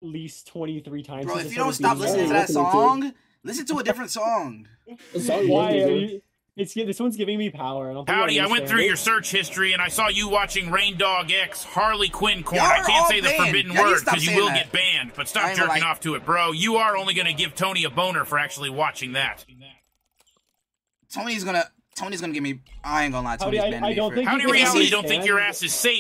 least 23 times. Bro, if you don't stop listening to that song, listen to a different song. Why are you? This one's giving me power. Howdy, I went through your search history and I saw you watching Rain Dog X, Harley Quinn Corn. I can't say the forbidden word because you will get banned, but stop jerking off to it, bro. You are only going to give Tony a boner for actually watching that. Tony's gonna give me. I ain't gonna lie. Tony's banning me. HowdyReality don't think your ass is safe.